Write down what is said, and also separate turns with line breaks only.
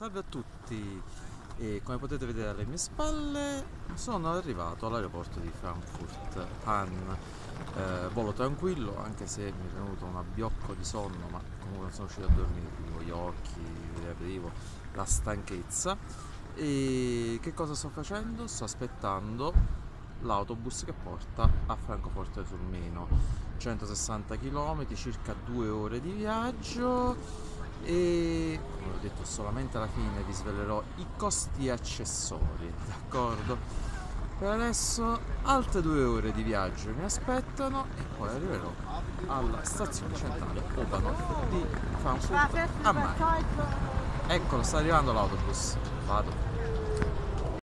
Salve a tutti, e come potete vedere alle mie spalle sono arrivato all'aeroporto di Frankfurt Hahn. Volo tranquillo, anche se mi è venuto un abbiocco di sonno, ma comunque non sono riuscito a dormire, chiudevo gli occhi, riaprivo, la stanchezza. E che cosa sto facendo? Sto aspettando l'autobus che porta a Francoforte sul Meno, 160 km, circa 2 ore di viaggio. E come ho detto, solamente alla fine vi svelerò i costi accessori, d'accordo? Per adesso altre 2 ore di viaggio mi aspettano e poi arriverò alla stazione centrale Oberhof di Frankfurt am Main. Eccolo, sta arrivando l'autobus. Vado.